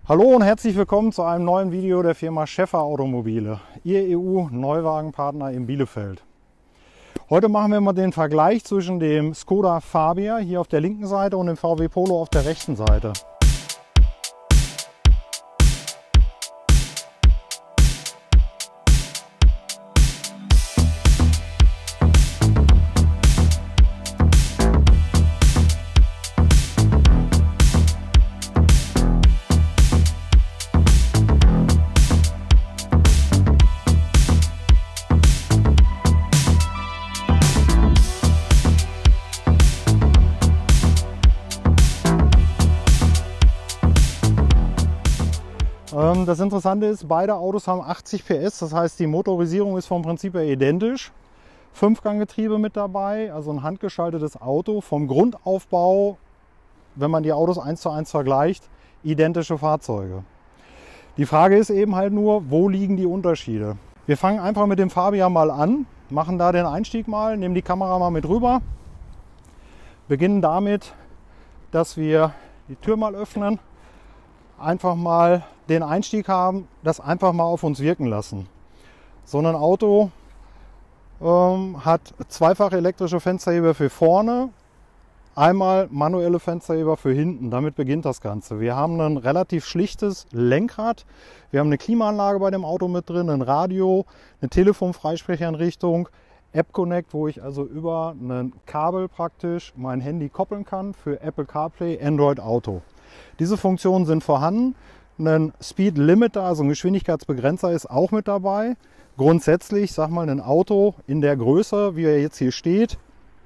Hallo und herzlich willkommen zu einem neuen Video der Firma Schäffer Automobile, Ihr EU-Neuwagenpartner in Bielefeld. Heute machen wir mal den Vergleich zwischen dem Skoda Fabia hier auf der linken Seite und dem VW Polo auf der rechten Seite. Das Interessante ist, beide Autos haben 80 PS, das heißt die Motorisierung ist vom Prinzip her identisch. 5-Gang-Getriebe mit dabei, also ein handgeschaltetes Auto. Vom Grundaufbau, wenn man die Autos 1:1 vergleicht, identische Fahrzeuge. Die Frage ist eben halt nur, wo liegen die Unterschiede? Wir fangen einfach mit dem Fabia mal an, machen da den Einstieg mal, nehmen die Kamera mal mit rüber. Beginnen damit, dass wir die Tür mal öffnen. Einfach mal den Einstieg haben, das einfach mal auf uns wirken lassen. So ein Auto hat zweifache elektrische Fensterheber für vorne, einmal manuelle Fensterheber für hinten. Damit beginnt das Ganze. Wir haben ein relativ schlichtes Lenkrad, wir haben eine Klimaanlage bei dem Auto mit drin, ein Radio, eine Telefonfreisprecheinrichtung, App Connect, wo ich also über ein Kabel praktisch mein Handy koppeln kann für Apple CarPlay, Android Auto. Diese Funktionen sind vorhanden. Ein Speed Limiter, also ein Geschwindigkeitsbegrenzer, ist auch mit dabei. Grundsätzlich, sag mal, ein Auto in der Größe, wie er jetzt hier steht,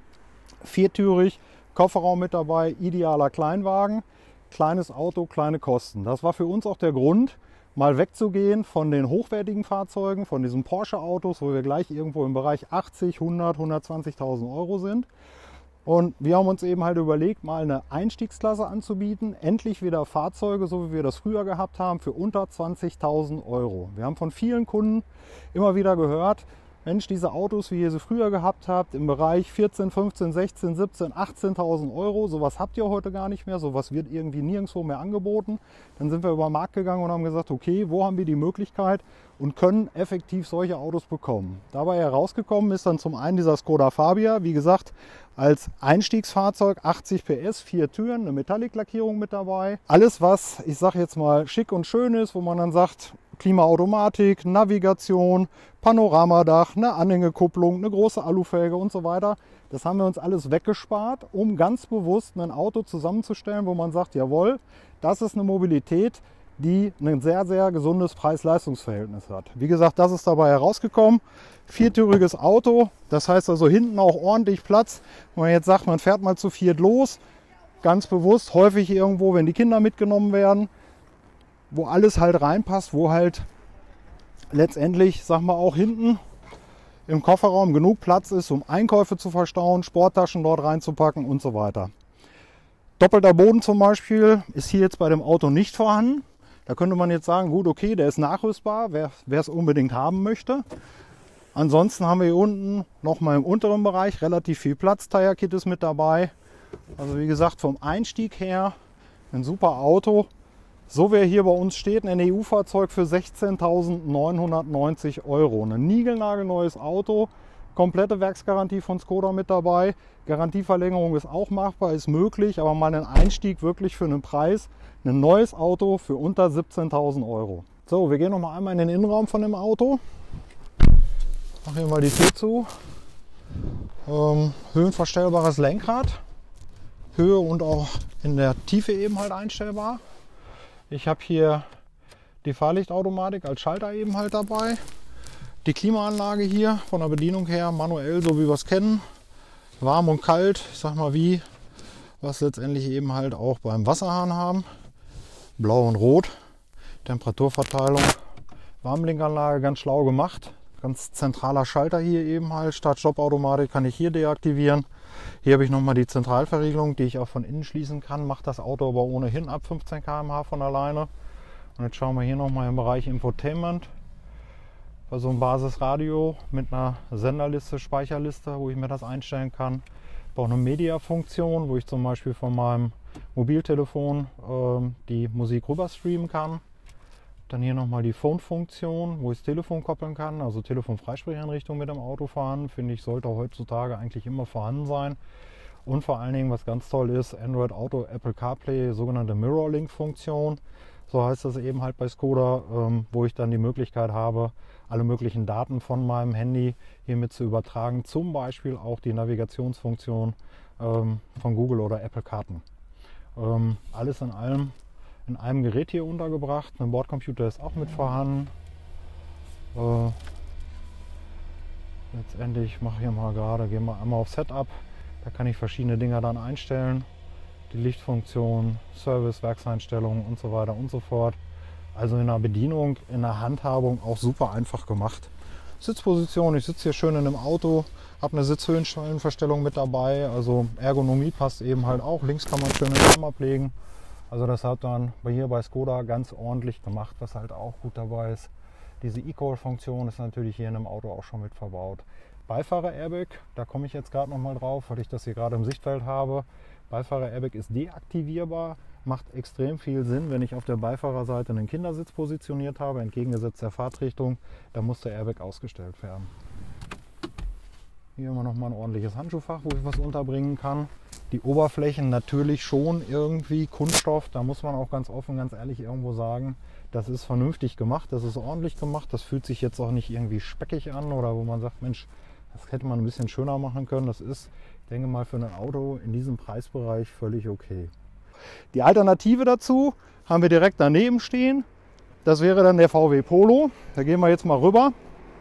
viertürig, Kofferraum mit dabei, idealer Kleinwagen, kleines Auto, kleine Kosten. Das war für uns auch der Grund, mal wegzugehen von den hochwertigen Fahrzeugen, von diesen Porsche-Autos, wo wir gleich irgendwo im Bereich 80, 100, 120.000 Euro sind. Und wir haben uns eben halt überlegt, mal eine Einstiegsklasse anzubieten. Endlich wieder Fahrzeuge, so wie wir das früher gehabt haben, für unter 20.000 Euro. Wir haben von vielen Kunden immer wieder gehört, Mensch, diese Autos, wie ihr sie früher gehabt habt, im Bereich 14, 15, 16, 17, 18.000 Euro, sowas habt ihr heute gar nicht mehr, sowas wird irgendwie nirgendwo mehr angeboten. Dann sind wir über den Markt gegangen und haben gesagt, okay, wo haben wir die Möglichkeit und können effektiv solche Autos bekommen. Dabei herausgekommen ist dann zum einen dieser Skoda Fabia, wie gesagt, als Einstiegsfahrzeug, 80 PS, 4 Türen, eine Metallic-Lackierung mit dabei. Alles, was, ich sage jetzt mal, schick und schön ist, wo man dann sagt, Klimaautomatik, Navigation, Panoramadach, eine Anhängekupplung, eine große Alufelge und so weiter. Das haben wir uns alles weggespart, um ganz bewusst ein Auto zusammenzustellen, wo man sagt, jawohl, das ist eine Mobilität, die ein sehr, sehr gesundes Preis-Leistungs-Verhältnis hat. Wie gesagt, das ist dabei herausgekommen. Viertüriges Auto, das heißt also hinten auch ordentlich Platz. Wenn man jetzt sagt, man fährt mal zu viert los, ganz bewusst, häufig irgendwo, wenn die Kinder mitgenommen werden, wo alles halt reinpasst, wo halt letztendlich, sag mal, auch hinten im Kofferraum genug Platz ist, um Einkäufe zu verstauen, Sporttaschen dort reinzupacken und so weiter. Doppelter Boden zum Beispiel ist hier jetzt bei dem Auto nicht vorhanden. Da könnte man jetzt sagen, gut, okay, der ist nachrüstbar, wer es unbedingt haben möchte. Ansonsten haben wir hier unten nochmal im unteren Bereich relativ viel Platz. Tire Kit ist mit dabei. Also wie gesagt, vom Einstieg her ein super Auto. So wie er hier bei uns steht, ein EU-Fahrzeug für 16.990 Euro. Ein niegelnagelneues Auto, komplette Werksgarantie von Skoda mit dabei. Garantieverlängerung ist auch machbar, ist möglich, aber mal einen Einstieg wirklich für einen Preis. Ein neues Auto für unter 17.000 Euro. So, wir gehen noch mal einmal in den Innenraum von dem Auto. Machen hier mal die Tür zu. Höhenverstellbares Lenkrad. Höhe und auch in der Tiefe eben halt einstellbar. Ich habe hier die Fahrlichtautomatik als Schalter eben halt dabei. Die Klimaanlage hier von der Bedienung her manuell, so wie wir es kennen. Warm und kalt, ich sag mal wie, was letztendlich eben halt auch beim Wasserhahn haben. Blau und Rot. Temperaturverteilung. Warmblinkanlage ganz schlau gemacht. Ganz zentraler Schalter hier eben halt. Start-Stopp-Automatik kann ich hier deaktivieren. Hier habe ich nochmal die Zentralverriegelung, die ich auch von innen schließen kann. Macht das Auto aber ohnehin ab 15 km/h von alleine. Und jetzt schauen wir hier nochmal im Bereich Infotainment. Bei so einem Basisradio mit einer Senderliste, Speicherliste, wo ich mir das einstellen kann. Ich habe auch eine Media-Funktion, wo ich zum Beispiel von meinem Mobiltelefon die Musik rüber streamen kann. Dann hier nochmal die Phone-Funktion, wo ich das Telefon koppeln kann, also Telefon-Freisprecheinrichtung mit dem Auto fahren. Finde ich, sollte heutzutage eigentlich immer vorhanden sein. Und vor allen Dingen, was ganz toll ist, Android Auto, Apple CarPlay, sogenannte Mirror-Link-Funktion. So heißt das eben halt bei Skoda, wo ich dann die Möglichkeit habe, alle möglichen Daten von meinem Handy hiermit zu übertragen. Zum Beispiel auch die Navigationsfunktion von Google oder Apple Karten. Alles in allem in einem Gerät hier untergebracht. Ein Bordcomputer ist auch mit vorhanden. Letztendlich mache ich hier mal gerade, gehen wir einmal auf Setup. Da kann ich verschiedene Dinge dann einstellen. Die Lichtfunktion, Service, Werkseinstellungen und so weiter und so fort. Also in der Bedienung, in der Handhabung auch super einfach gemacht. Sitzposition, ich sitze hier schön in einem Auto, habe eine Sitzhöhenverstellung mit dabei. Also Ergonomie passt eben halt auch. Links kann man schön den Arm ablegen. Also das hat dann hier bei Skoda ganz ordentlich gemacht, was halt auch gut dabei ist. Diese eCall-Funktion ist natürlich hier in einem Auto auch schon mit verbaut. Beifahrer-Airbag, da komme ich jetzt gerade noch mal drauf, weil ich das hier gerade im Sichtfeld habe. Beifahrer-Airbag ist deaktivierbar, macht extrem viel Sinn, wenn ich auf der Beifahrerseite einen Kindersitz positioniert habe, entgegengesetzt der Fahrtrichtung, da muss der Airbag ausgestellt werden. Hier haben wir noch mal ein ordentliches Handschuhfach, wo ich was unterbringen kann. Die Oberflächen natürlich schon irgendwie Kunststoff, da muss man auch ganz offen, ganz ehrlich irgendwo sagen, das ist vernünftig gemacht, das ist ordentlich gemacht, das fühlt sich jetzt auch nicht irgendwie speckig an oder wo man sagt, Mensch, das hätte man ein bisschen schöner machen können. Das ist, ich denke mal, für ein Auto in diesem Preisbereich völlig okay. Die Alternative dazu haben wir direkt daneben stehen. Das wäre dann der VW Polo. Da gehen wir jetzt mal rüber.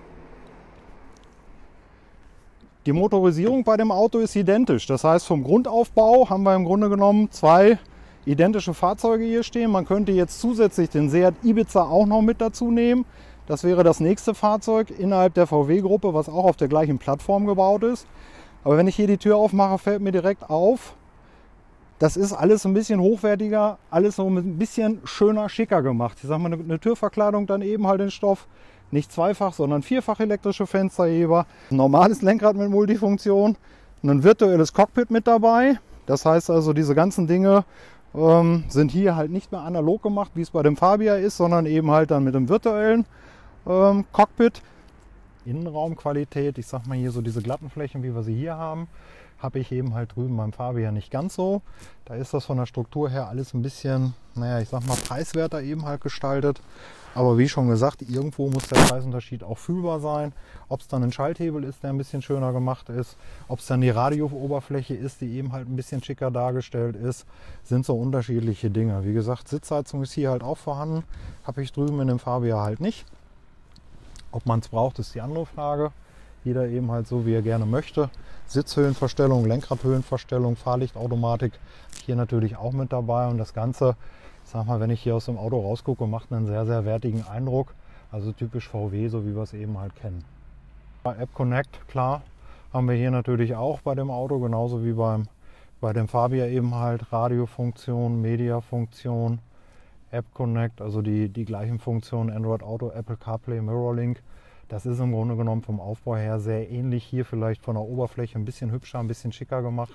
Die Motorisierung bei dem Auto ist identisch. Das heißt, vom Grundaufbau haben wir im Grunde genommen zwei identische Fahrzeuge hier stehen. Man könnte jetzt zusätzlich den Seat Ibiza auch noch mit dazu nehmen. Das wäre das nächste Fahrzeug innerhalb der VW-Gruppe, was auch auf der gleichen Plattform gebaut ist. Aber wenn ich hier die Tür aufmache, fällt mir direkt auf, das ist alles ein bisschen hochwertiger, alles so ein bisschen schöner, schicker gemacht. Ich sag mal, eine Türverkleidung dann eben halt in Stoff, nicht zweifach, sondern vierfach elektrische Fensterheber, ein normales Lenkrad mit Multifunktion, ein virtuelles Cockpit mit dabei. Das heißt also, diese ganzen Dinge sind hier halt nicht mehr analog gemacht, wie es bei dem Fabia ist, sondern eben halt dann mit dem virtuellen Cockpit. Innenraumqualität, ich sag mal hier so diese glatten Flächen, wie wir sie hier haben, habe ich eben halt drüben beim Fabia nicht ganz so. Da ist das von der Struktur her alles ein bisschen, naja, ich sag mal preiswerter eben halt gestaltet. Aber wie schon gesagt, irgendwo muss der Preisunterschied auch fühlbar sein. Ob es dann ein Schalthebel ist, der ein bisschen schöner gemacht ist, ob es dann die Radiooberfläche ist, die eben halt ein bisschen schicker dargestellt ist, sind so unterschiedliche Dinge. Wie gesagt, Sitzheizung ist hier halt auch vorhanden, habe ich drüben in dem Fabia halt nicht. Ob man es braucht, ist die andere Frage. Jeder eben halt so, wie er gerne möchte. Sitzhöhenverstellung, Lenkradhöhenverstellung, Fahrlichtautomatik hier natürlich auch mit dabei. Und das Ganze, ich sag mal, wenn ich hier aus dem Auto rausgucke, macht einen sehr, sehr wertigen Eindruck. Also typisch VW, so wie wir es eben halt kennen. App Connect, klar, haben wir hier natürlich auch bei dem Auto, genauso wie bei dem Fabia eben halt Radiofunktion, Mediafunktion, App Connect, also die gleichen Funktionen, Android Auto, Apple CarPlay, Mirrorlink. Das ist im Grunde genommen vom Aufbau her sehr ähnlich. Hier vielleicht von der Oberfläche ein bisschen hübscher, ein bisschen schicker gemacht.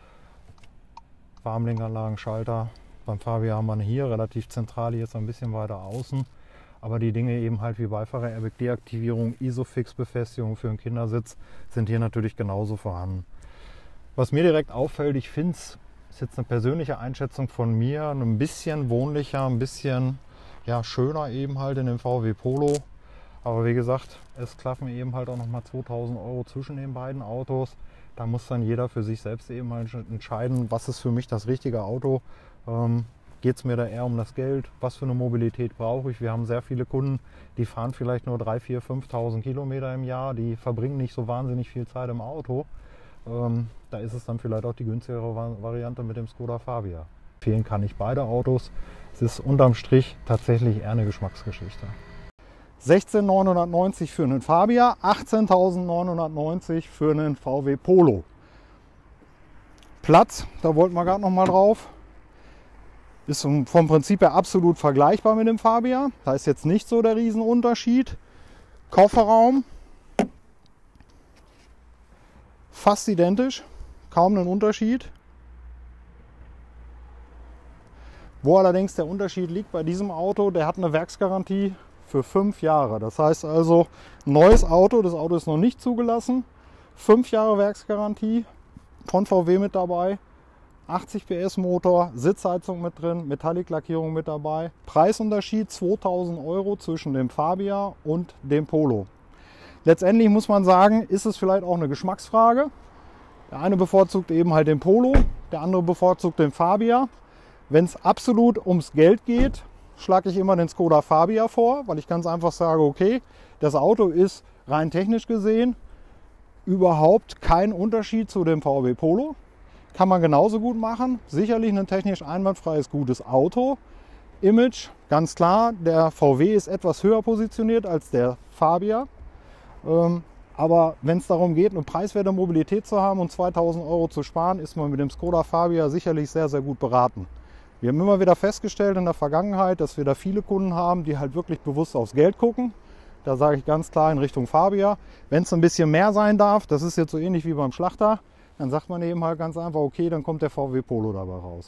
Warnblinkanlagen, Schalter. Beim Fabia haben wir hier relativ zentral, jetzt ein bisschen weiter außen. Aber die Dinge eben halt wie Beifahrer-Airbag, Deaktivierung, Isofix-Befestigung für einen Kindersitz sind hier natürlich genauso vorhanden. Was mir direkt auffällt, ich finde es, ist jetzt eine persönliche Einschätzung von mir, ein bisschen wohnlicher, ein bisschen ja, schöner eben halt in dem VW Polo. Aber wie gesagt, es klaffen eben halt auch nochmal 2000 € zwischen den beiden Autos. Da muss dann jeder für sich selbst eben halt entscheiden, was ist für mich das richtige Auto. Geht es mir da eher um das Geld? Was für eine Mobilität brauche ich? Wir haben sehr viele Kunden, die fahren vielleicht nur 3.000, 4.000, 5.000 Kilometer im Jahr. Die verbringen nicht so wahnsinnig viel Zeit im Auto. Da ist es dann vielleicht auch die günstigere Variante mit dem Skoda Fabia. Empfehlen kann ich beide Autos. Es ist unterm Strich tatsächlich eher eine Geschmacksgeschichte. 16.990 für einen Fabia, 18.990 für einen VW Polo. Platz, da wollten wir gerade noch mal drauf, ist vom Prinzip her absolut vergleichbar mit dem Fabia. Da ist jetzt nicht so der Riesenunterschied. Kofferraum, fast identisch, kaum einen Unterschied. Wo allerdings der Unterschied liegt bei diesem Auto, der hat eine Werksgarantie für 5 Jahre. Das heißt also, neues Auto, das Auto ist noch nicht zugelassen, 5 Jahre Werksgarantie von VW mit dabei, 80 PS Motor, Sitzheizung mit drin, Metallic-Lackierung mit dabei. Preisunterschied 2000 € zwischen dem Fabia und dem Polo. Letztendlich muss man sagen, ist es vielleicht auch eine Geschmacksfrage. Der eine bevorzugt eben halt den Polo, der andere bevorzugt den Fabia. Wenn es absolut ums Geld geht, schlage ich immer den Skoda Fabia vor, weil ich ganz einfach sage, okay, das Auto ist rein technisch gesehen überhaupt kein Unterschied zu dem VW Polo. Kann man genauso gut machen. Sicherlich ein technisch einwandfreies, gutes Auto. Image, ganz klar, der VW ist etwas höher positioniert als der Fabia. Aber wenn es darum geht, eine preiswerte Mobilität zu haben und 2000 € zu sparen, ist man mit dem Skoda Fabia sicherlich sehr, sehr gut beraten. Wir haben immer wieder festgestellt in der Vergangenheit, dass wir da viele Kunden haben, die halt wirklich bewusst aufs Geld gucken. Da sage ich ganz klar in Richtung Fabia. Wenn es ein bisschen mehr sein darf, das ist jetzt so ähnlich wie beim Schlachter, dann sagt man eben halt ganz einfach, okay, dann kommt der VW Polo dabei raus.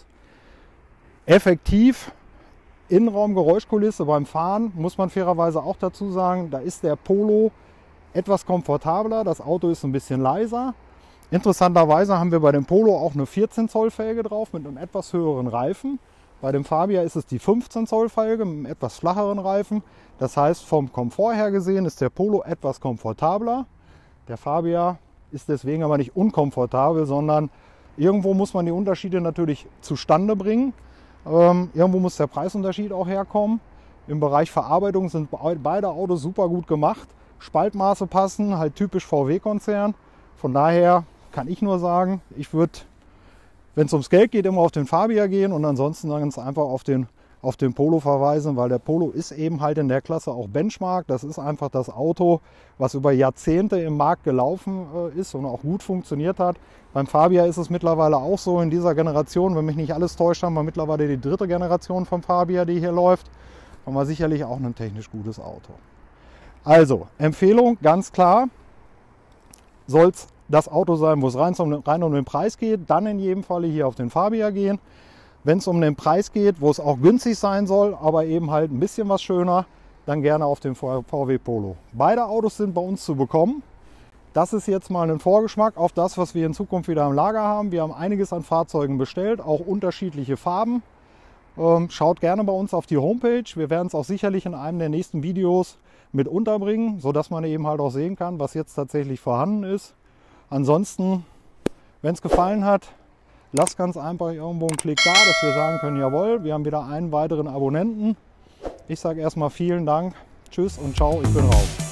Effektiv, Innenraum-Geräuschkulisse beim Fahren, muss man fairerweise auch dazu sagen, da ist der Polo etwas komfortabler, das Auto ist ein bisschen leiser. Interessanterweise haben wir bei dem Polo auch eine 14 Zoll Felge drauf mit einem etwas höheren Reifen. Bei dem Fabia ist es die 15 Zoll Felge mit einem etwas flacheren Reifen. Das heißt, vom Komfort her gesehen ist der Polo etwas komfortabler. Der Fabia ist deswegen aber nicht unkomfortabel, sondern irgendwo muss man die Unterschiede natürlich zustande bringen. Irgendwo muss der Preisunterschied auch herkommen. Im Bereich Verarbeitung sind beide Autos super gut gemacht. Spaltmaße passen, halt typisch VW-Konzern. Von daher kann ich nur sagen, ich würde, wenn es ums Geld geht, immer auf den Fabia gehen und ansonsten ganz einfach auf den Polo verweisen, weil der Polo ist eben halt in der Klasse auch Benchmark. Das ist einfach das Auto, was über Jahrzehnte im Markt gelaufen ist und auch gut funktioniert hat. Beim Fabia ist es mittlerweile auch so in dieser Generation, wenn mich nicht alles täuscht, haben wir mittlerweile die 3. Generation vom Fabia, die hier läuft. Haben wir sicherlich auch ein technisch gutes Auto. Also, Empfehlung, ganz klar, soll es das Auto sein, wo es rein um den Preis geht, dann in jedem Falle hier auf den Fabia gehen. Wenn es um den Preis geht, wo es auch günstig sein soll, aber eben halt ein bisschen was schöner, dann gerne auf den VW Polo. Beide Autos sind bei uns zu bekommen. Das ist jetzt mal ein Vorgeschmack auf das, was wir in Zukunft wieder im Lager haben. Wir haben einiges an Fahrzeugen bestellt, auch unterschiedliche Farben. Schaut gerne bei uns auf die Homepage. Wir werden es auch sicherlich in einem der nächsten Videos mit unterbringen, sodass man eben halt auch sehen kann, was jetzt tatsächlich vorhanden ist. Ansonsten, wenn es gefallen hat, lasst ganz einfach irgendwo einen Klick da, dass wir sagen können, jawohl, wir haben wieder einen weiteren Abonnenten. Ich sage erstmal vielen Dank, tschüss und ciao, ich bin raus.